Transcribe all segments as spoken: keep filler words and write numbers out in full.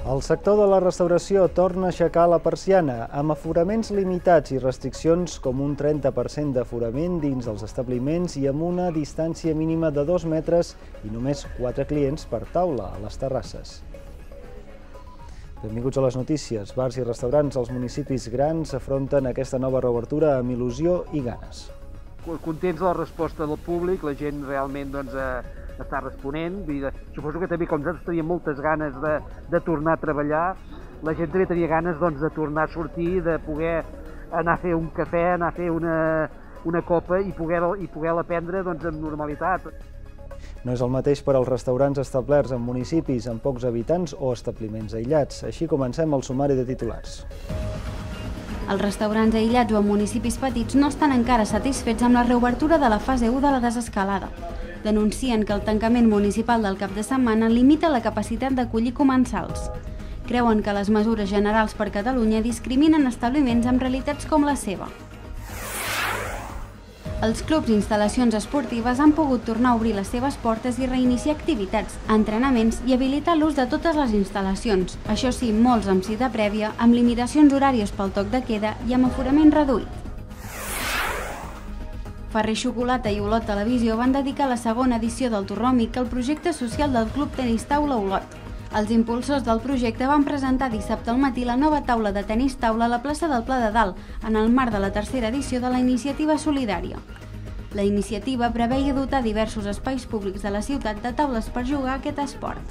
El sector de la restauració torna a aixecar la persiana, amb aforaments limitats i restriccions com un trenta per cent d'aforament dins dels establiments i amb una distància mínima de dos metres i només quatre clients per taula a les terrasses. Benvinguts a les notícies. Bars i restaurants als municipis grans afronten aquesta nova reobertura amb il·lusió i ganes. Contents de la resposta del públic, la gent realment doncs, eh, està responent. Suposo que també, com nosaltres teníem moltes ganes de, de tornar a treballar, la gent també tenia ganes doncs, de tornar a sortir, de poder anar a fer un cafè, anar a fer una, una copa i poder-la i poder prendre doncs, amb normalitat. No és el mateix per als restaurants establerts en municipis amb pocs habitants o establiments aïllats. Així comencem el sumari de titulars. Els restaurants aïllats o en municipis petits no estan encara satisfets amb la reobertura de la fase u de la desescalada. Denuncien que el tancament municipal del cap de setmana limita la capacitat d'acollir comensals. Creuen que les mesures generals per Catalunya discriminen establiments amb realitats com la seva. Els clubs i instal·lacions esportives han pogut tornar a obrir les seves portes i reiniciar activitats, entrenaments i habilitar l'ús de totes les instal·lacions. Això sí, molts amb cita prèvia, amb limitacions horàries pel toc de queda i amb aforament reduït. Ferrer Xocolata i Olot Televisió van dedicar la segona edició del Torròmic al projecte social del Club Tenis Taula Olot. Els impulsors del projecte van presentar dissabte al matí la nova taula de tenis taula a la plaça del Pla de Dalt, en el marc de la tercera edició de la iniciativa solidària. La iniciativa preveia dotar diversos espais públics de la ciutat de taules per jugar a aquest esport.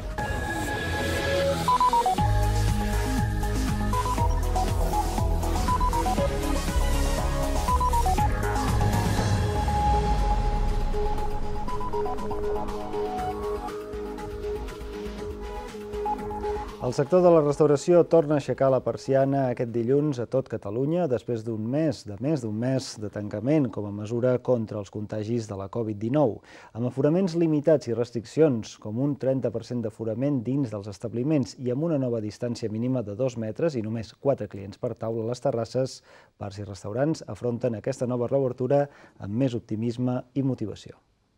El sector de la restauració torna a aixecar la persiana aquest dilluns a tot Catalunya després d'un mes, de més d'un mes de tancament com a mesura contra els contagis de la Covid dinou, amb aforaments limitats i restriccions com un trenta per cent d'aforament dins dels establiments i amb una nova distància mínima de dos metres i només quatre clients per taula a les terrasses, bars i restaurants afronten aquesta nova reobertura amb més optimisme i motivació.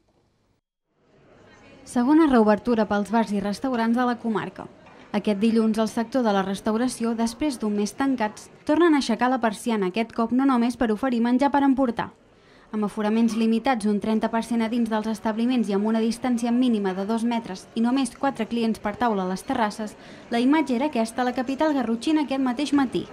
Segona reobertura pels bars i restaurants de la comarca. Aquest dilluns, el sector de la restauració, després d'un mes tancats, tornen a aixecar la persiana, aquest cop no només per oferir menjar per emportar. Amb aforaments limitats, un trenta per cent a dins dels establiments i amb una distància mínima de dos metres i només quatre clients per taula a les terrasses, la imatge era aquesta a la capital garrotxina aquest mateix matí.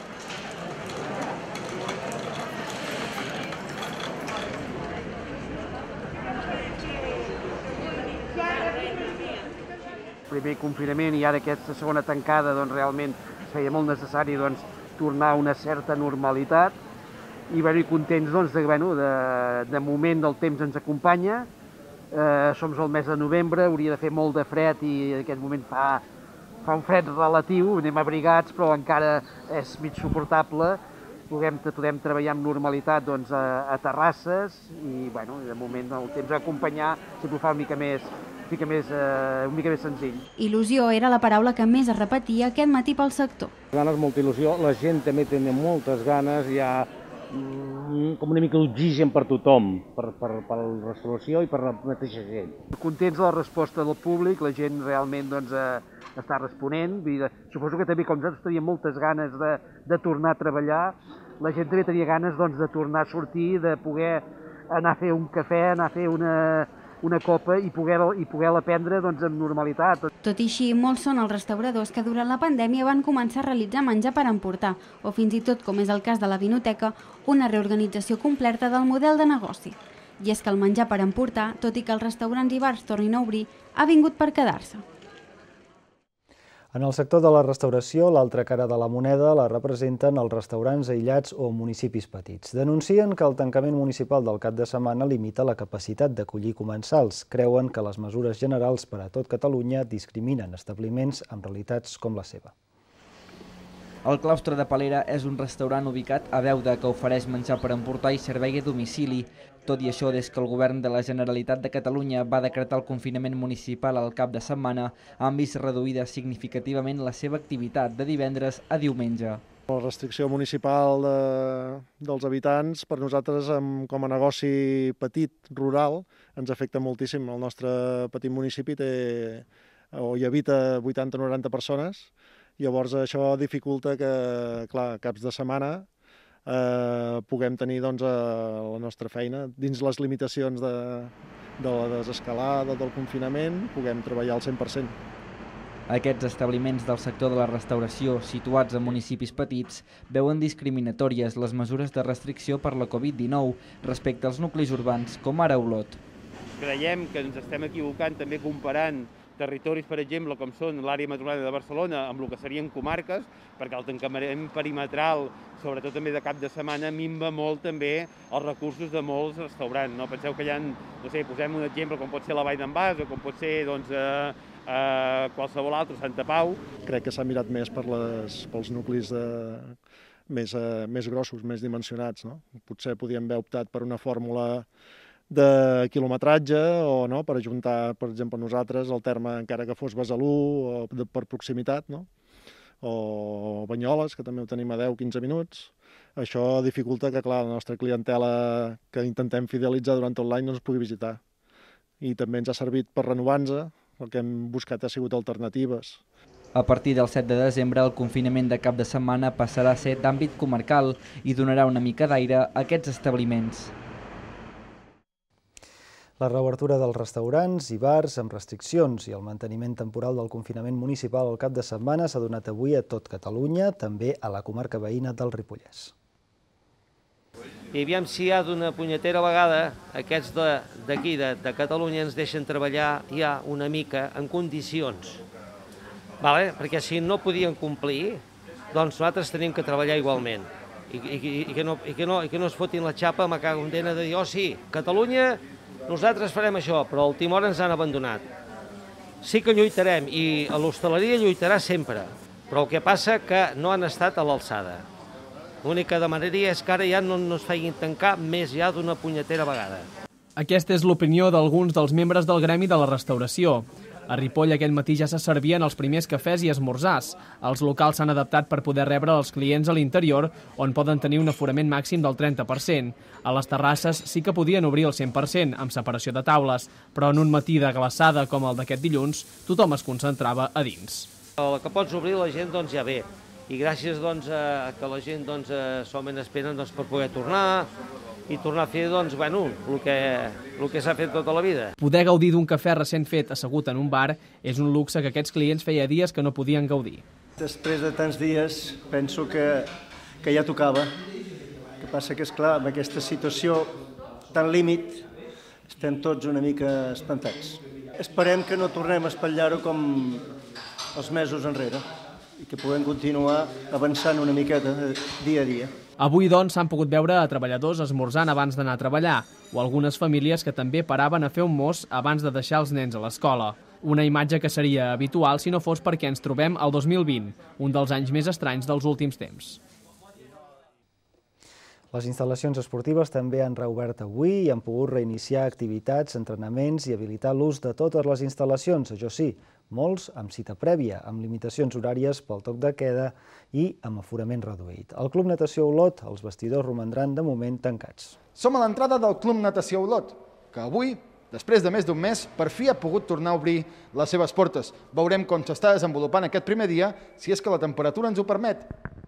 Primer confinament i ara aquesta segona tancada doncs, realment feia molt necessari doncs, tornar a una certa normalitat i venir contents doncs, de, bueno, de, de moment el temps ens acompanya. Eh, som al mes de novembre, hauria de fer molt de fred i en aquest moment fa, fa un fred relatiu, anem abrigats però encara és mig suportable. Podem, podem treballar amb normalitat doncs, a, a terrasses i bueno, de moment el temps a acompanyar sempre ho fa una mica més Una mica, més, eh, una mica més senzill. Il·lusió era la paraula que més es repetia aquest matí pel sector. Ganes, molta il·lusió, la gent també té moltes ganes, hi ha mm, com una mica d'oxigen per tothom, per, per, per la restauració i per la mateixa gent. Contents de la resposta del públic, la gent realment doncs, eh, està responent. Suposo que també, com nosaltres teníem moltes ganes de, de tornar a treballar, la gent també tenia ganes doncs, de tornar a sortir, de poder anar a fer un cafè, anar a fer una una copa i poder-la i poder prendre doncs, amb normalitat. Tot i així, molts són els restauradors que durant la pandèmia van començar a realitzar menjar per emportar, o fins i tot, com és el cas de la Vinoteca, una reorganització completa del model de negoci. I és que el menjar per emportar, tot i que els restaurants i bars tornin a obrir, ha vingut per quedar-se. En el sector de la restauració, l'altra cara de la moneda la representen els restaurants aïllats o municipis petits. Denuncien que el tancament municipal del cap de setmana limita la capacitat d'acollir comensals. Creuen que les mesures generals per a tot Catalunya discriminen establiments amb realitats com la seva. El Claustre de Palera és un restaurant ubicat a Beuda que ofereix menjar per emportar i servei a domicili. Tot i això, des que el govern de la Generalitat de Catalunya va decretar el confinament municipal al cap de setmana, han vist reduïda significativament la seva activitat de divendres a diumenge. La restricció municipal de, dels habitants, per nosaltres, com a negoci petit, rural, ens afecta moltíssim. El nostre petit municipi té o hi habita vuitanta o noranta persones. Llavors això dificulta que, clar, caps de setmana eh, puguem tenir doncs, la nostra feina dins les limitacions de, de la desescalada, del confinament, puguem treballar al cent per cent. Aquests establiments del sector de la restauració, situats en municipis petits, veuen discriminatòries les mesures de restricció per la Covid dinou respecte als nuclis urbans, com ara Olot. Creiem que ens estem equivocant també comparant territoris, per exemple, com són l'àrea metropolitana de Barcelona, amb el que serien comarques, perquè el tancament perimetral, sobretot també de cap de setmana, minva molt també els recursos de molts restaurants. No? Penseu que hi ha, no sé, posem un exemple, com pot ser la Vall d'en Bas o com pot ser doncs, eh, eh, qualsevol altre, Santa Pau. Crec que s'ha mirat més per les, pels nuclis de, més, eh, més grossos, més dimensionats. No? Potser podíem haver optat per una fórmula de quilometratge o no, per ajuntar, per exemple, nosaltres el terme encara que fos Besalú o de, per proximitat, no? O Banyoles, que també ho tenim a deu a quinze minuts. Això dificulta que, clar, la nostra clientela que intentem fidelitzar durant tot l'any no ens pugui visitar. I també ens ha servit per renovar-nos, el que hem buscat ha sigut alternatives. A partir del set de desembre, el confinament de cap de setmana passarà a ser d'àmbit comarcal i donarà una mica d'aire a aquests establiments. La reobertura dels restaurants i bars amb restriccions i el manteniment temporal del confinament municipal al cap de setmana s'ha donat avui a tot Catalunya, també a la comarca veïna del Ripollès. I aviam si ja d'una punyetera vegada aquests d'aquí, de, de Catalunya, ens deixen treballar ja una mica en condicions. Vale? Perquè si no podien complir, doncs nosaltres tenim que treballar igualment. I, i, i, que, no, i, que, no, i que no es fotin la xapa amb la cagondena de dir, oh sí, Catalunya, nosaltres farem això, però a última hora ens han abandonat. Sí que lluitarem, i l'hostaleria lluitarà sempre, però el que passa que no han estat a l'alçada. L'únic que demanaria és que ara ja no ens facin tancar més ja d'una punyetera vegada. Aquesta és l'opinió d'alguns dels membres del gremi de la restauració. A Ripoll aquest matí ja se servien els primers cafès i esmorzars. Els locals s'han adaptat per poder rebre els clients a l'interior, on poden tenir un aforament màxim del trenta per cent. A les terrasses sí que podien obrir el cent per cent, amb separació de taules, però en un matí de glaçada com el d'aquest dilluns, tothom es concentrava a dins. El que pots obrir la gent doncs, ja ve, i gràcies doncs, a que la gent doncs, solament esperen doncs, per poder tornar, i tornar a fer doncs, bueno, el que, el que s'ha fet tota la vida. Poder gaudir d'un cafè recent fet assegut en un bar és un luxe que aquests clients feia dies que no podien gaudir. Després de tants dies penso que, que ja tocava. El que passa que, és clar, amb aquesta situació tan límit estem tots una mica espantats. Esperem que no tornem a espatllar-ho com els mesos enrere i que puguem continuar avançant una miqueta dia a dia. Avui, doncs, s'han pogut veure a treballadors esmorzant abans d'anar a treballar, o algunes famílies que també paraven a fer un mos abans de deixar els nens a l'escola. Una imatge que seria habitual si no fos perquè ens trobem al dos mil vint, un dels anys més estranys dels últims temps. Les instal·lacions esportives també han reobert avui i han pogut reiniciar activitats, entrenaments i habilitar l'ús de totes les instal·lacions, això sí, molts amb cita prèvia, amb limitacions horàries pel toc de queda i amb aforament reduït. Al Club Natació Olot, els vestidors romandran de moment tancats. Som a l'entrada del Club Natació Olot, que avui, després de més d'un mes, per fi ha pogut tornar a obrir les seves portes. Veurem com s'està desenvolupant aquest primer dia, si és que la temperatura ens ho permet.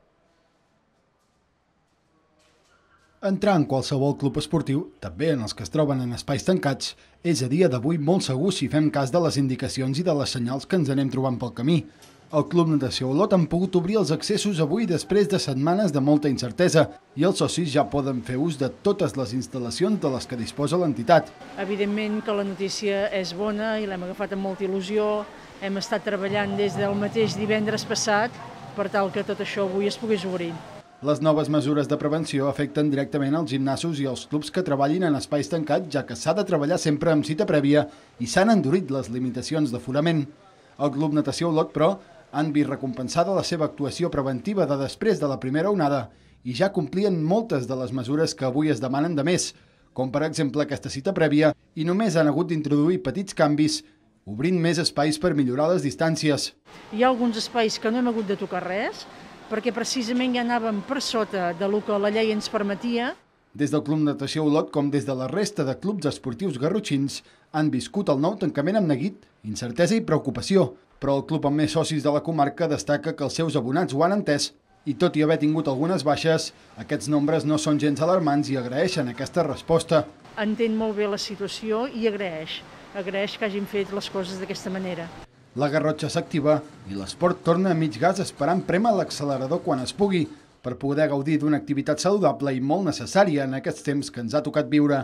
Entrar en qualsevol club esportiu, també en els que es troben en espais tancats, és a dia d'avui molt segur si fem cas de les indicacions i de les senyals que ens anem trobant pel camí. Al Club Natació Olot han pogut obrir els accessos avui després de setmanes de molta incertesa i els socis ja poden fer ús de totes les instal·lacions de les que disposa l'entitat. Evidentment que la notícia és bona i l'hem agafat amb molta il·lusió. Hem estat treballant des del mateix divendres passat per tal que tot això avui es pogués obrir. Les noves mesures de prevenció afecten directament els gimnasos i els clubs que treballin en espais tancats, ja que s'ha de treballar sempre amb cita prèvia i s'han endurit les limitacions d'aforament. El Club Natació Olot, però, han vist recompensada la seva actuació preventiva de després de la primera onada i ja complien moltes de les mesures que avui es demanen de més, com per exemple aquesta cita prèvia, i només han hagut d'introduir petits canvis, obrint més espais per millorar les distàncies. Hi ha alguns espais que no hem hagut de tocar res, perquè precisament ja anàvem per sota del que la llei ens permetia. Des del Club Natació Olot com des de la resta de clubs esportius garrotxins han viscut el nou tancament amb neguit, incertesa i preocupació, però el club amb més socis de la comarca destaca que els seus abonats ho han entès i tot i haver tingut algunes baixes, aquests nombres no són gens alarmants i agraeixen aquesta resposta. Entén molt bé la situació i agraeix, agraeix que hagin fet les coses d'aquesta manera. La Garrotxa s'activa i l'esport torna a mig gas esperant prémer l'accelerador quan es pugui, per poder gaudir d'una activitat saludable i molt necessària en aquests temps que ens ha tocat viure.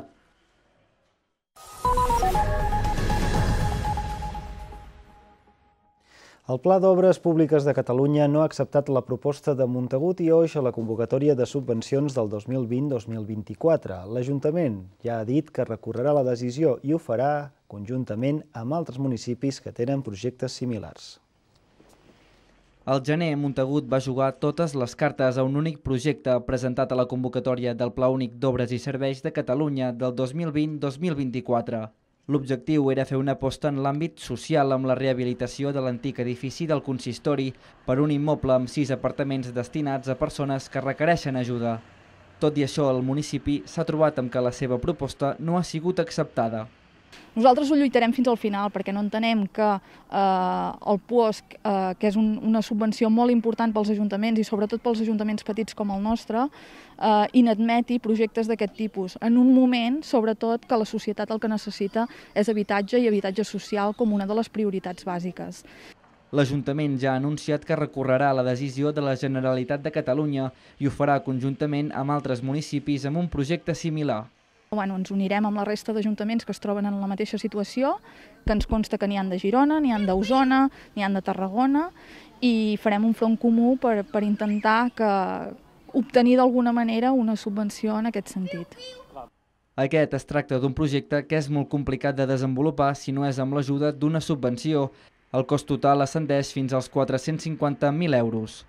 El Pla d'Obres Públiques de Catalunya no ha acceptat la proposta de Montagut i Oix a la convocatòria de subvencions del dos mil vint dos mil vint-i-quatre. L'Ajuntament ja ha dit que recorrerà la decisió i ho farà conjuntament amb altres municipis que tenen projectes similars. Al gener, Montagut va jugar totes les cartes a un únic projecte presentat a la convocatòria del Pla Únic d'Obres i Serveis de Catalunya del dos mil vint dos mil vint-i-quatre. L'objectiu era fer una aposta en l'àmbit social amb la rehabilitació de l'antic edifici del consistori per un immoble amb sis apartaments destinats a persones que requereixen ajuda. Tot i això, el municipi s'ha trobat amb que la seva proposta no ha sigut acceptada. Nosaltres ho lluitarem fins al final perquè no entenem que eh, el puosc, eh, que és un, una subvenció molt important pels ajuntaments i sobretot pels ajuntaments petits com el nostre, eh, inadmeti projectes d'aquest tipus. En un moment, sobretot, que la societat el que necessita és habitatge i habitatge social com una de les prioritats bàsiques. L'Ajuntament ja ha anunciat que recorrerà a la decisió de la Generalitat de Catalunya i ho farà conjuntament amb altres municipis amb un projecte similar. Bueno, ens unirem amb la resta d'ajuntaments que es troben en la mateixa situació, que ens consta que n'hi ha de Girona, n'hi ha d'Osona, n'hi ha de Tarragona, i farem un front comú per, per intentar que, obtenir d'alguna manera una subvenció en aquest sentit. Aquest es tracta d'un projecte que és molt complicat de desenvolupar si no és amb l'ajuda d'una subvenció. El cost total ascendeix fins als quatre-cents cinquanta mil euros.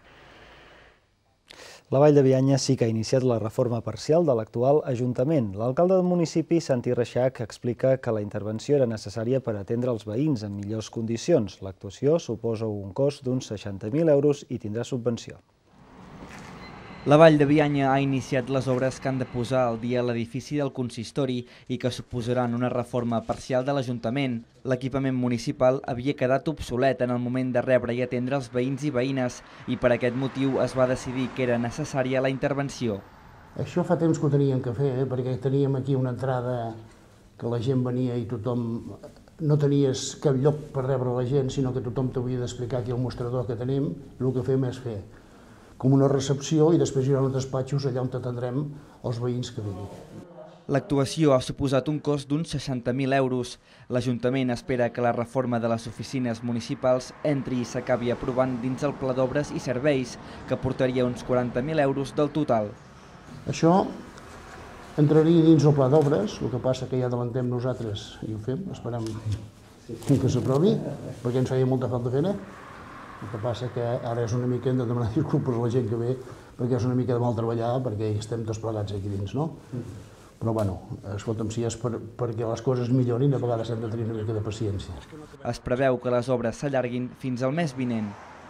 La Vall de Bianya sí que ha iniciat la reforma parcial de l'actual Ajuntament. L'alcalde del municipi, Santi Reixac, explica que la intervenció era necessària per atendre els veïns en millors condicions. L'actuació suposa un cost d'uns seixanta mil euros i tindrà subvenció. La Vall de Bianya ha iniciat les obres que han de posar al dia l'edifici del consistori i que suposaran una reforma parcial de l'Ajuntament. L'equipament municipal havia quedat obsolet en el moment de rebre i atendre els veïns i veïnes i per aquest motiu es va decidir que era necessària la intervenció. Això fa temps que ho teníem que fer, eh? perquè teníem aquí una entrada que la gent venia i tothom... No tenies cap lloc per rebre la gent, sinó que tothom t'havia d'explicar aquí el mostrador que tenim. El que fem és fer com una recepció i després hi haurà uns despatxos allà on atendrem els veïns que vinguin. L'actuació ha suposat un cost d'uns seixanta mil euros. L'Ajuntament espera que la reforma de les oficines municipals entri i s'acabi aprovant dins el Pla d'Obres i Serveis, que portaria uns quaranta mil euros del total. Això entraria dins el Pla d'Obres, el que passa que ja adelantem nosaltres i ho fem, esperem que s'aprovi, perquè ens feia molta falta fer-ne. El que passa que ara és una mica, hem de demanar disculpes a la gent que ve, perquè és una mica de mal treballar, perquè estem tots plegats aquí dins, no? Però, bueno, escolta'm, si és per, perquè les coses millorin, a vegades hem de tenir una mica de paciència. Es preveu que les obres s'allarguin fins al mes vinent.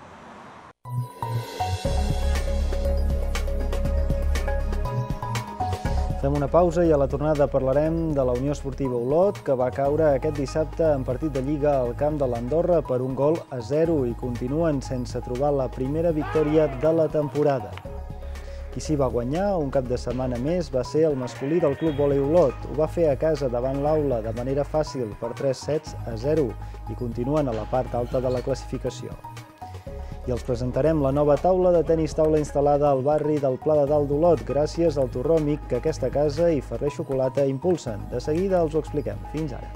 Fem una pausa i a la tornada parlarem de la Unió Esportiva Olot, que va caure aquest dissabte en partit de Lliga al camp de l'Andorra per un gol a zero i continuen sense trobar la primera victòria de la temporada. Qui s'hi va guanyar un cap de setmana més va ser el masculí del Club Vòlei Olot. Ho va fer a casa davant l'Aula de manera fàcil per tres sets a zero i continuen a la part alta de la classificació. I els presentarem la nova taula de tenis taula instal·lada al barri del Pla de Dalt d'Olot gràcies al torró amic que aquesta casa i Ferrer Xocolata impulsen. De seguida els ho expliquem. Fins ara.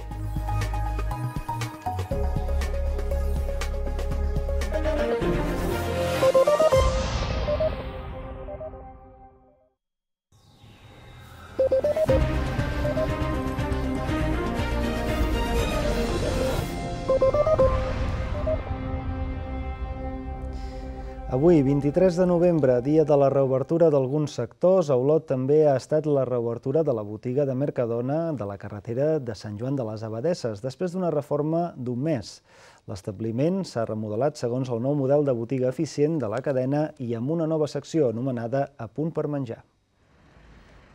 Avui, vint-i-tres de novembre, dia de la reobertura d'alguns sectors, a Olot també ha estat la reobertura de la botiga de Mercadona de la carretera de Sant Joan de les Abadesses, després d'una reforma d'un mes. L'establiment s'ha remodelat segons el nou model de botiga eficient de la cadena i amb una nova secció anomenada A punt per menjar.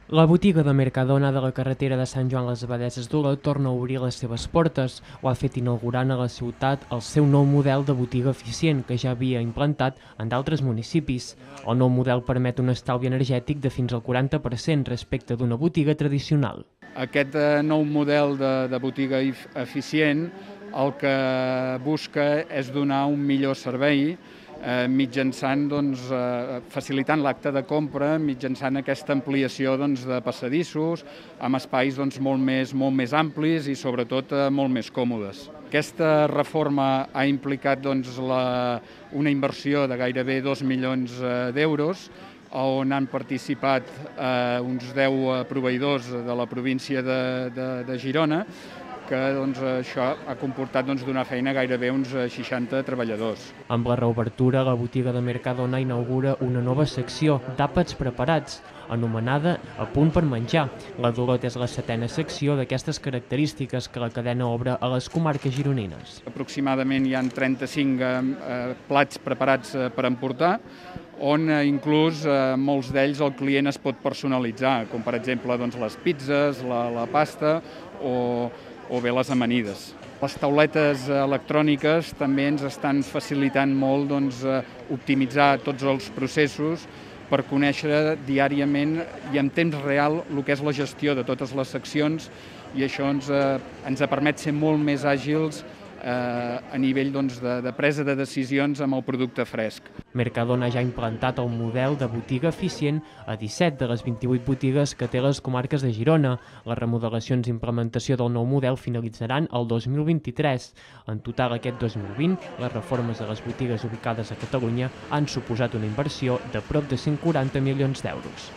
La botiga de Mercadona de la carretera de Sant Joan les Abadesses d'Olot torna a obrir les seves portes. Ho ha fet inaugurant a la ciutat el seu nou model de botiga eficient que ja havia implantat en d'altres municipis. El nou model permet un estalvi energètic de fins al quaranta per cent respecte d'una botiga tradicional. Aquest nou model de, de botiga eficient el que busca és donar un millor servei Eh, mitjançant, doncs, eh, facilitant l'acte de compra, mitjançant aquesta ampliació doncs, de passadissos, amb espais doncs, molt, més, molt més amplis i sobretot eh, molt més còmodes. Aquesta reforma ha implicat doncs, la, una inversió de gairebé dos milions eh, d'euros, on han participat eh, uns deu proveïdors de la província de, de, de Girona, que doncs, això ha comportat doncs, donar feina a gairebé uns seixanta treballadors. Amb la reobertura, la botiga de Mercadona inaugura una nova secció d'àpats preparats, anomenada A punt per menjar. La d'Olot és la setena secció d'aquestes característiques que la cadena obre a les comarques gironines. Aproximadament hi ha trenta-cinc eh, plats preparats eh, per emportar, on eh, inclús eh, molts d'ells el client es pot personalitzar, com per exemple doncs, les pizzas, la, la pasta o o bé les amanides. Les tauletes electròniques també ens estan facilitant molt doncs, optimitzar tots els processos per conèixer diàriament i en temps real el que és la gestió de totes les seccions i això ens, eh, ens permet ser molt més àgils eh, a nivell doncs, de, de presa de decisions amb el producte fresc. Mercadona ja ha implantat el model de botiga eficient a disset de les vint-i-vuit botigues que té les comarques de Girona. Les remodelacions i implementació del nou model finalitzaran el dos mil vint-i-tres. En total, aquest dos mil vint, les reformes de les botigues ubicades a Catalunya han suposat una inversió de prop de cent quaranta milions d'euros.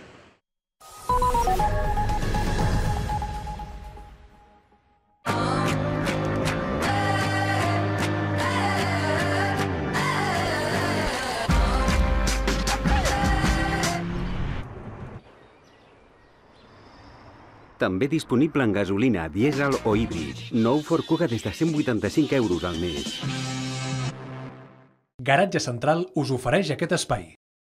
També disponible en gasolina, dièsel o híbrid. Nou Ford Kuga des de cent vuitanta-cinc euros al mes. Garatge Central us ofereix aquest espai.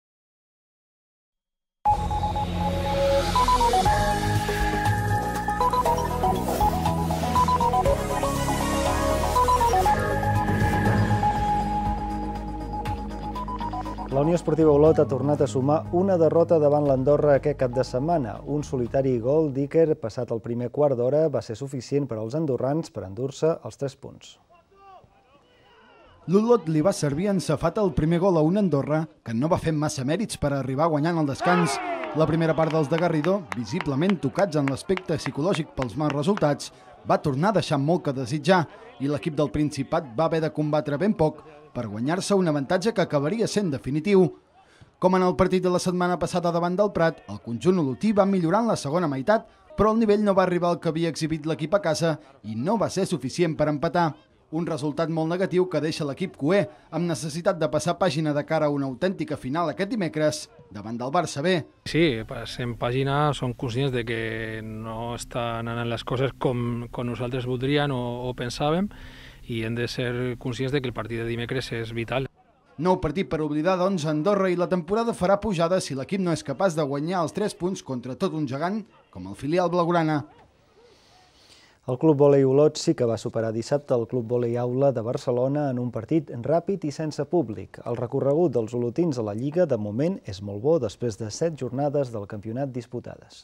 La Unió Esportiva Olot ha tornat a sumar una derrota davant l'Andorra aquest cap de setmana. Un solitari gol d'Iker passat el primer quart d'hora va ser suficient per als andorrans per endur-se els tres punts. L'Olot li va servir ensafat el primer gol a un Andorra que no va fer massa mèrits per arribar guanyant el descans. La primera part dels de Garrido, visiblement tocats en l'aspecte psicològic pels mals resultats, va tornar a deixar molt que desitjar i l'equip del Principat va haver de combatre ben poc per guanyar-se un avantatge que acabaria sent definitiu. Com en el partit de la setmana passada davant del Prat, el conjunt olotí va millorar en la segona meitat, però el nivell no va arribar al que havia exhibit l'equip a casa i no va ser suficient per empatar. Un resultat molt negatiu que deixa l'equip cuer amb necessitat de passar pàgina de cara a una autèntica final aquest dimecres davant del Barça B. Sí, passem pàgina, som conscients de que no estan anant les coses com, com nosaltres voldríem o, o pensàvem i hem de ser conscients de que el partit de dimecres és vital. Nou partit per oblidar, doncs, Andorra i la temporada farà pujada si l'equip no és capaç de guanyar els tres punts contra tot un gegant com el filial blaugrana. El Club Vòlei Olot sí que va superar dissabte el Club Vòlei Aula de Barcelona en un partit ràpid i sense públic. El recorregut dels olotins a la Lliga de moment és molt bo després de set jornades del campionat disputades.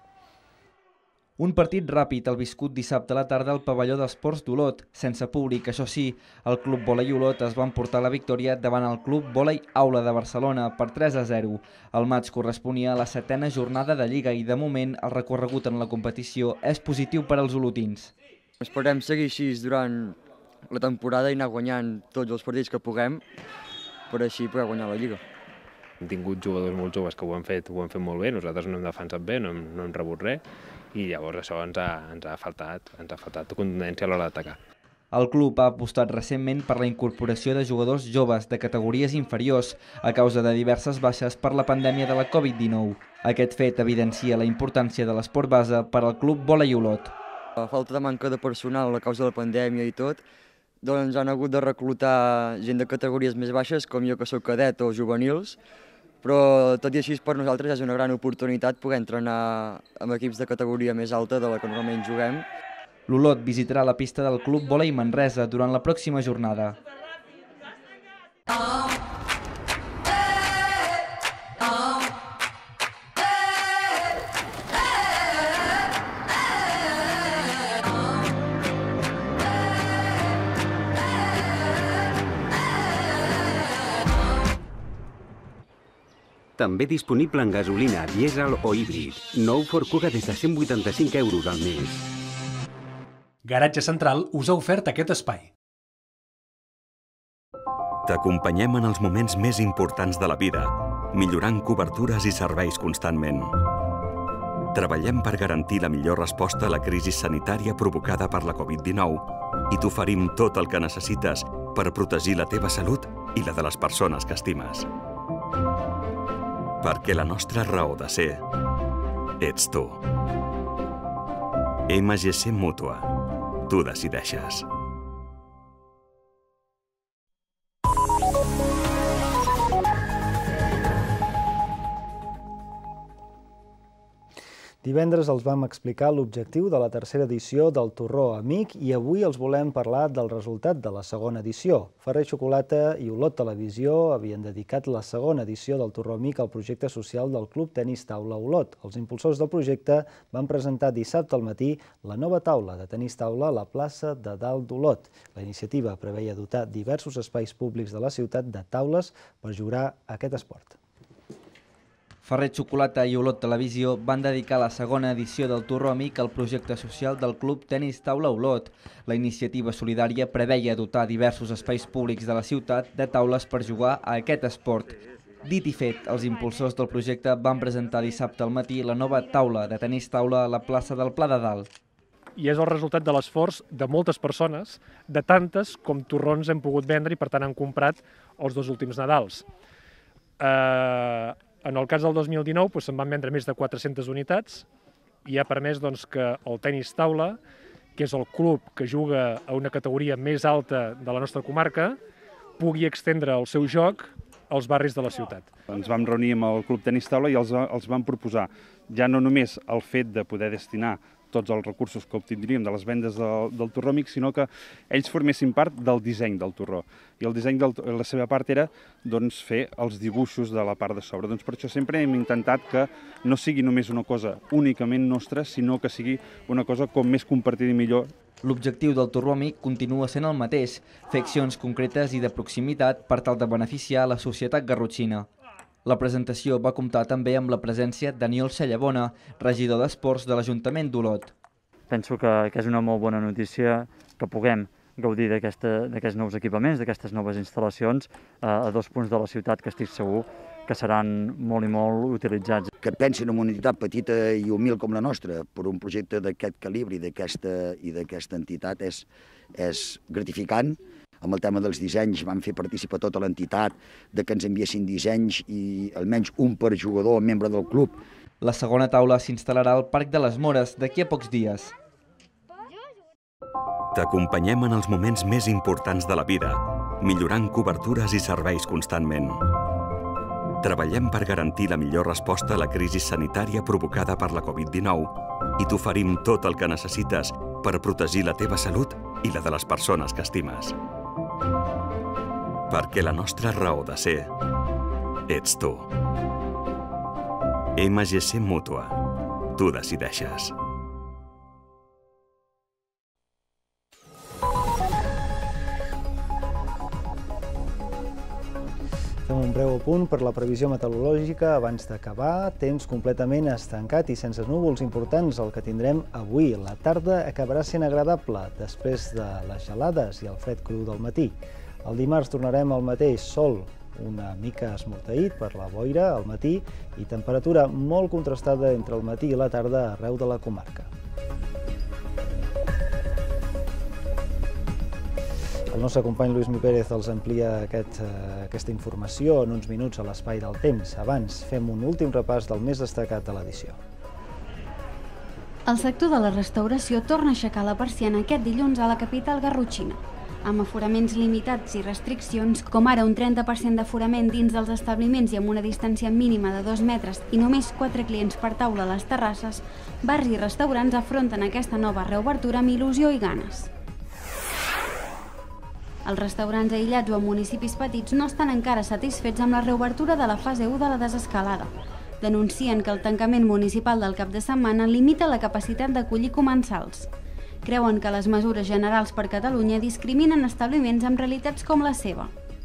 Un partit ràpid el viscut dissabte a la tarda al pavelló d'esports d'Olot. Sense públic, això sí, el Club Vòlei Olot es va emportar la victòria davant el Club Vòlei Aula de Barcelona per tres a zero. El maig corresponia a la setena jornada de Lliga i de moment el recorregut en la competició és positiu per als olotins. Esperem seguir així durant la temporada i anar guanyant tots els partits que puguem per així poder guanyar la Lliga. Hem tingut jugadors molt joves que ho han fet, ho han fet molt bé, nosaltres no hem defensat bé, no hem, no hem rebut res, i llavors això ens ha, ens ha faltat, ens ha faltat contundència a l'hora d'atacar. El club ha apostat recentment per la incorporació de jugadors joves de categories inferiors a causa de diverses baixes per la pandèmia de la Covid dinou. Aquest fet evidencia la importància de l'esport base per al Club Vòlei Olot. A falta de manca de personal a causa de la pandèmia i tot, doncs han hagut de reclutar gent de categories més baixes, com jo que soc cadet o juvenils, però tot i així per nosaltres és una gran oportunitat poder entrenar amb equips de categoria més alta de la que normalment juguem. L'Olot visitarà la pista del Club Vòlei Manresa durant la pròxima jornada. També disponible en gasolina, dièsel o híbrid. Nou Ford Kuga des de cent vuitanta-cinc euros al mes. Garatge Central us ha ofert aquest espai. T'acompanyem en els moments més importants de la vida, millorant cobertures i serveis constantment. Treballem per garantir la millor resposta a la crisi sanitària provocada per la Covid dinou i t'oferim tot el que necessites per protegir la teva salut i la de les persones que estimes. Perquè la nostra raó de ser ets tu. M G C Mútua. Tu decideixes. Divendres els vam explicar l'objectiu de la tercera edició del Torró Amic i avui els volem parlar del resultat de la segona edició. Ferrer Xocolata i Olot Televisió havien dedicat la segona edició del Torró Amic al projecte social del Club Tenis Taula Olot. Els impulsors del projecte van presentar dissabte al matí la nova taula de tenis taula a la plaça de Dalt d'Olot. La iniciativa preveia dotar diversos espais públics de la ciutat de taules per jugar a aquest esport. Ferrer Xocolata i Olot Televisió van dedicar la segona edició del Torró Amic al projecte social del Club Tenis Taula Olot. La iniciativa solidària preveia dotar diversos espais públics de la ciutat de taules per jugar a aquest esport. Dit i fet, els impulsors del projecte van presentar dissabte al matí la nova taula de tenis taula a la plaça del Pla de Dalt. I és el resultat de l'esforç de moltes persones, de tantes com torrons hem pogut vendre i per tant han comprat els dos últims Nadals. Eh... En el cas del dos mil dinou se'n van vendre més de quatre-centes unitats i ha permès que el tenis taula, que és el club que juga a una categoria més alta de la nostra comarca, pugui extendre el seu joc als barris de la ciutat. Ens vam reunir amb el Club Tenis Taula i els, els vam proposar ja no només el fet de poder destinar tots els recursos que obtindríem de les vendes del, del Torró Amic, sinó que ells formessin part del disseny del torró. I el disseny, de la seva part era doncs, fer els dibuixos de la part de sobre. Doncs per això sempre hem intentat que no sigui només una cosa únicament nostra, sinó que sigui una cosa com més compartida i millor. L'objectiu del Torró Amic continua sent el mateix, fer accions concretes i de proximitat per tal de beneficiar la societat garrotxina. La presentació va comptar també amb la presència d'Aniol Cellabona, regidor d'Esports de l'Ajuntament d'Olot. Penso que, que és una molt bona notícia que puguem gaudir d'aquests nous equipaments, d'aquestes noves instal·lacions eh, a dos punts de la ciutat que estic segur que seran molt i molt utilitzats. Que pensin en una entitat petita i humil com la nostra per un projecte d'aquest calibre i d'aquesta entitat és, és gratificant. Amb el tema dels dissenys vam fer participar tota l'entitat, de que ens enviessin dissenys i almenys un per jugador, membre del club. La segona taula s'instal·larà al Parc de les Mores d'aquí a pocs dies. T'acompanyem en els moments més importants de la vida, millorant cobertures i serveis constantment. Treballem per garantir la millor resposta a la crisi sanitària provocada per la Covid dinou i t'oferim tot el que necessites per protegir la teva salut i la de les persones que estimes. Perquè la nostra raó de ser ets tu. M G C Mútua. Tu decideixes. Fem un breu apunt per la previsió meteorològica abans d'acabar. Temps completament estancat i sense núvols importants el que tindrem avui. La tarda acabarà sent agradable després de les gelades i el fred cru del matí. El dimarts tornarem al mateix sol, una mica esmorteït per la boira al matí i temperatura molt contrastada entre el matí i la tarda arreu de la comarca. El nostre company Lluís Mi Pérez els amplia aquest, eh, aquesta informació en uns minuts a l'Espai del Temps. Abans, fem un últim repàs del més destacat de l'edició. El sector de la restauració torna a aixecar la persiana aquest dilluns a la capital garrotxina. amb aforaments limitats i restriccions, com ara un trenta per cent d'aforament dins dels establiments i amb una distància mínima de dos metres i només quatre clients per taula a les terrasses, bars i restaurants afronten aquesta nova reobertura amb il·lusió i ganes. Els restaurants aïllats o en municipis petits no estan encara satisfets amb la reobertura de la fase u de la desescalada. Denuncien que el tancament municipal del cap de setmana limita la capacitat d'acollir comensals. Creuen que les mesures generals per Catalunya discriminen establiments amb realitats com la seva.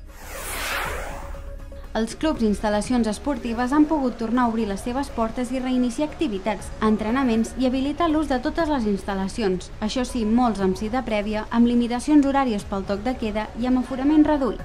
Els clubs i instal·lacions esportives han pogut tornar a obrir les seves portes i reiniciar activitats, entrenaments i habilitar l'ús de totes les instal·lacions, això sí, molts amb cita prèvia, amb limitacions horàries pel toc de queda i amb aforament reduït.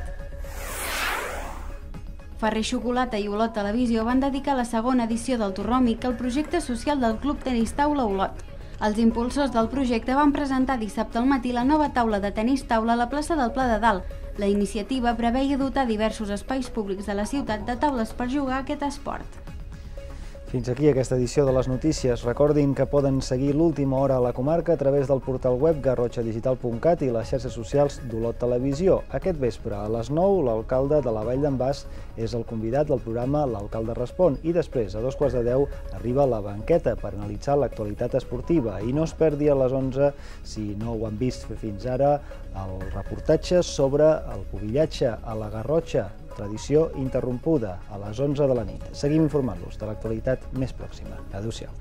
Ferrer Xocolata i Olot Televisió van dedicar la segona edició del Torròmic al projecte social del Club Tenis Taula Olot. Els impulsors del projecte van presentar dissabte al matí la nova taula de tenis taula a la plaça del Pla de Dalt. La iniciativa preveia dotar diversos espais públics de la ciutat de taules per jugar a aquest esport. Fins aquí aquesta edició de les notícies. Recordin que poden seguir l'última hora a la comarca a través del portal web garrotxa digital punt cat i les xarxes socials d'Olot Televisió. Aquest vespre, a les nou, l'alcalde de la Vall d'en Bas és el convidat del programa L'Alcalde Respon i després, a dos quarts de deu, arriba la banqueta per analitzar l'actualitat esportiva. I no es perdi a les onze, si no ho han vist fins ara, el reportatge sobre el pubillatge a la Garrotxa, tradició interrompuda, a les onze de la nit. Seguim informant-los de l'actualitat més pròxima. Adéu-siau.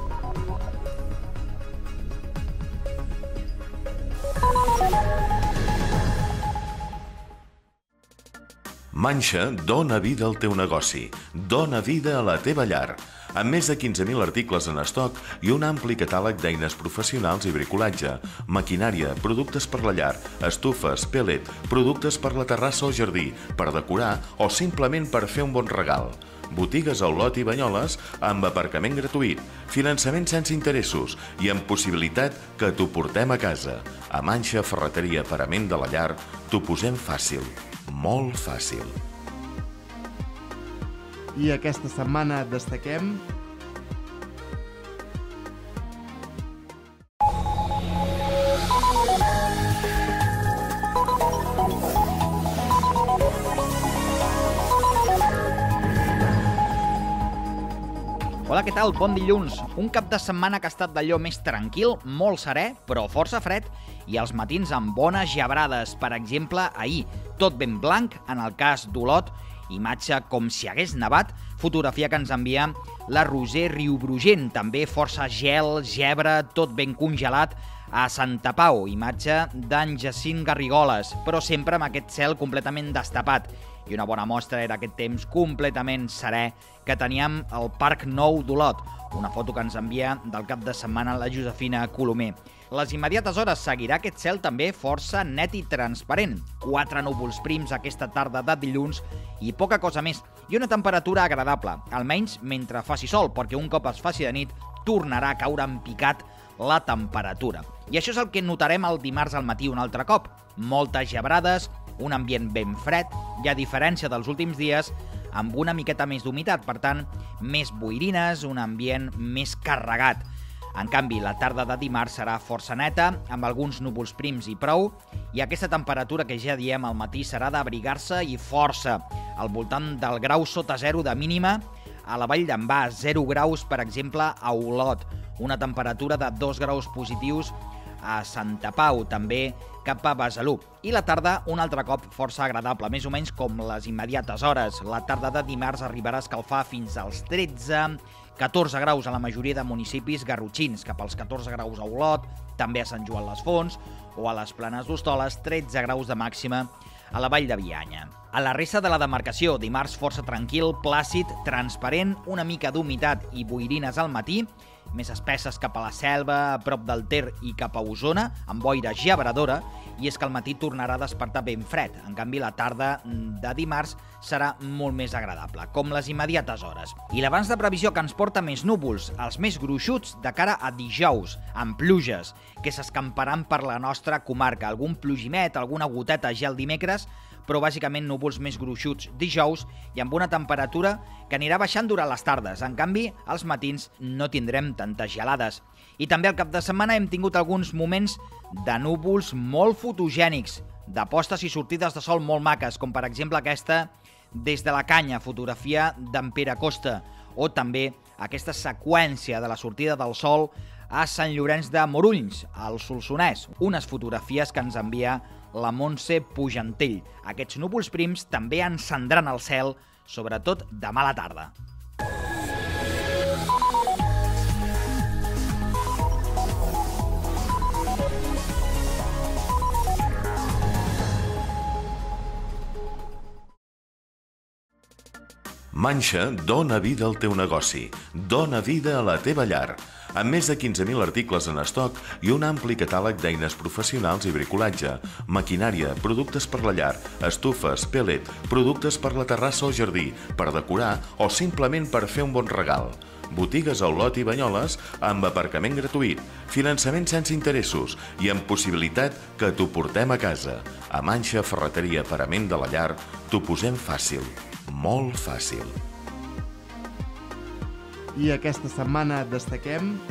Manxa dona vida al teu negoci, dona vida a la teva llar. Amb més de quinze mil articles en estoc i un ampli catàleg d'eines professionals i bricolatge, maquinària, productes per la llar, estufes, pellet, productes per la terrassa o jardí, per decorar o simplement per fer un bon regal. Botigues a Olot i Banyoles amb aparcament gratuït, finançament sense interessos i amb possibilitat que t'ho portem a casa. A Manxa Ferreteria Parament de la Llar t'ho posem fàcil, molt fàcil. I aquesta setmana destaquem... Hola, què tal? Bon dilluns. Un cap de setmana que ha estat d'allò més tranquil, molt serè, però força fred, i els matins amb bones gebrades. Per exemple, ahir, tot ben blanc, en el cas d'Olot, imatge com si hagués nevat, fotografia que ens envia la Roser Riubrugent, també força gel, gebre, tot ben congelat a Santa Pau, imatge d'en Jacint Garrigoles, però sempre amb aquest cel completament destapat. I una bona mostra era aquest temps completament serè que teníem al Parc Nou d'Olot, una foto que ens envia del cap de setmana la Josefina Colomer. Les immediates hores seguirà aquest cel també força net i transparent. Quatre núvols prims aquesta tarda de dilluns i poca cosa més. I una temperatura agradable, almenys mentre faci sol, perquè un cop es faci de nit tornarà a caure en picat la temperatura. I això és el que notarem el dimarts al matí un altre cop. Moltes gebrades, un ambient ben fred i, a diferència dels últims dies, amb una miqueta més d'humitat, per tant, més boirines, un ambient més carregat. En canvi, la tarda de dimarts serà força neta, amb alguns núvols prims i prou, i aquesta temperatura que ja diem al matí serà d'abrigar-se i força, al voltant del grau sota zero de mínima, a la Vall d'en Bas, zero graus, per exemple, a Olot, una temperatura de dos graus positius a Santa Pau, també cap a Besalú. I la tarda, un altre cop, força agradable, més o menys com les immediates hores. La tarda de dimarts arribarà a escalfar fins als tretze, catorze graus a la majoria de municipis garrotxins, cap als catorze graus a Olot, també a Sant Joan les Fonts, o a les Planes d'Hostoles, tretze graus de màxima a la Vall de Bianya. A la resta de la demarcació, dimarts força tranquil, plàcid, transparent, una mica d'humitat i boirines al matí, més espesses cap a la Selva, a prop del Ter i cap a Osona, amb boira gebradora, i és que al matí tornarà a despertar ben fred. En canvi, la tarda de dimarts serà molt més agradable, com les immediates hores. I l'abans de previsió que ens porta més núvols, els més gruixuts de cara a dijous, amb pluges, que s'escamparan per la nostra comarca. Algun plogimet, alguna goteta ja el dimecres, però bàsicament núvols més gruixuts dijous i amb una temperatura que anirà baixant durant les tardes. En canvi, als matins no tindrem tantes gelades. I també al cap de setmana hem tingut alguns moments de núvols molt fotogènics, de postes i sortides de sol molt maques, com per exemple aquesta Des de la canya, fotografia d'en Pere Costa, o també aquesta seqüència de la sortida del sol a Sant Llorenç de Morulls, al Solsonès. Unes fotografies que ens envia la Montse Pujantell. Aquests núvols prims també encendran el cel, sobretot demà a la tarda. Manxa dona vida al teu negoci, dona vida a la teva llar. Amb més de quinze mil articles en estoc i un ampli catàleg d'eines professionals i bricolatge, maquinària, productes per la llar, estufes, pellet, productes per la terrassa o jardí, per decorar o simplement per fer un bon regal. Botigues a Olot i Banyoles amb aparcament gratuït, finançament sense interessos i amb possibilitat que t'ho portem a casa. A Manxa Ferreteria Parament de la Llar t'ho posem fàcil, molt fàcil. I aquesta setmana destaquem